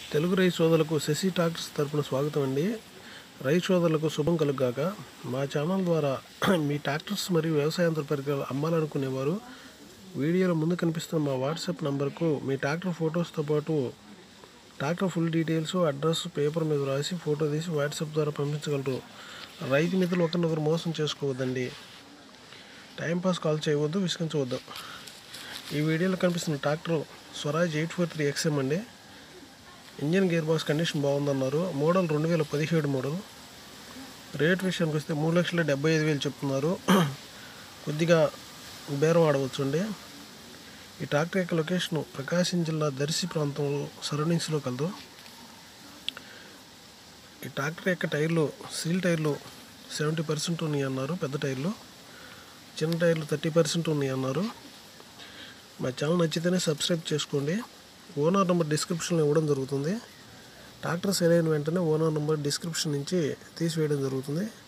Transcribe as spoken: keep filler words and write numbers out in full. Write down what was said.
తెలుగు రైతు సోదరులకు శశి ట్రాక్టర్స్ తరపున స్వాగతం అండి. రైతు సోదరులకు శుభం కలుగాక. మా ఛానల్ ద్వారా మీ ట్రాక్టర్స్ మరియు వ్యవసాయ యంత్ర పరికరాలు అమ్మాలనుకునేవారు వీడియోలో ముందు కనిపిస్తున్న మా వాట్సాప్ నంబర్కు మీ ట్రాక్టర్ ఫొటోస్తో పాటు tractor full details, address paper మీద రాసి ఫోటో తీసి వాట్సాప్ ద్వారా పంపించగలరు. రైతు మిత్రులు ఒకరినొకరు మోసం చేసుకోవద్దండి. టైంపాస్ కాల్ చేయవద్దు, విసిగించవద్దు. ఈ వీడియోలో కనిపిస్తున్న tractor Swaraj eight four three XM అండి. ఇంజన్ గేర్ బాక్స్ కండిషన్ బాగుందన్నారు. మోడల్ రెండు వేల పదిహేడు మోడల్. రేట్ విషయానికి వస్తే మూడు లక్షల డెబ్బై ఐదు వేలు చెప్తున్నారు. కొద్దిగా బేరం ఆడవచ్చు అండి. ఈ ట్రాక్టర్ యొక్క లొకేషన్ ప్రకాశం జిల్లా దర్శి ప్రాంతంలో సరౌండింగ్స్లో కలదు. ఈ ట్రాక్టర్ యొక్క టైర్లు సీల్ టైర్లు సెవెంటీ పర్సెంట్ ఉన్నాయి అన్నారు. పెద్ద టైర్లు, చిన్న టైర్లు థర్టీ పర్సెంట్ ఉన్నాయి అన్నారు. మా ఛానల్ నచ్చితేనే సబ్స్క్రైబ్ చేసుకోండి. ఓనర్ నెంబర్ డిస్క్రిప్షన్లో ఇవ్వడం జరుగుతుంది. ట్రాక్టర్ సేల్ అయిన వెంటనే ఓనర్ నెంబర్ డిస్క్రిప్షన్ నుంచి తీసివేయడం జరుగుతుంది.